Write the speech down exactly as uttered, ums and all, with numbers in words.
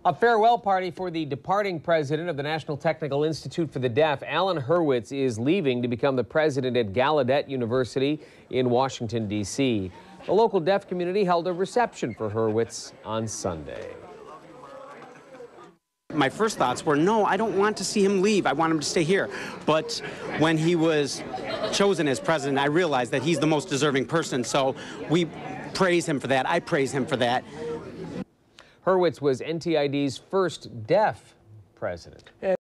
A farewell party for the departing president of the National Technical Institute for the Deaf, Alan Hurwitz, is leaving to become the president at Gallaudet University in Washington, D C The local deaf community held a reception for Hurwitz on Sunday. My first thoughts were, no, I don't want to see him leave. I want him to stay here. But when he was chosen as president, I realized that he's the most deserving person. So we praise him for that. I praise him for that. Hurwitz was N T I D's first deaf president.